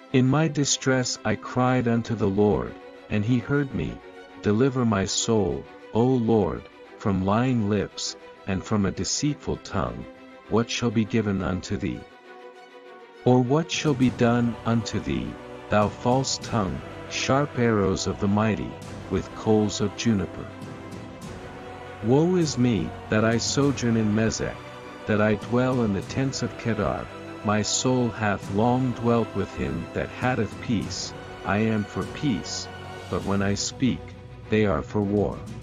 In my distress I cried unto the Lord, and he heard me. Deliver my soul, O Lord, from lying lips, and from a deceitful tongue. What shall be given unto thee? Or what shall be done unto thee, thou false tongue, sharp arrows of the mighty, with coals of juniper? Woe is me, that I sojourn in Mesech, that I dwell in the tents of Kedar. My soul hath long dwelt with him that hateth peace. I am for peace, but when I speak, they are for war.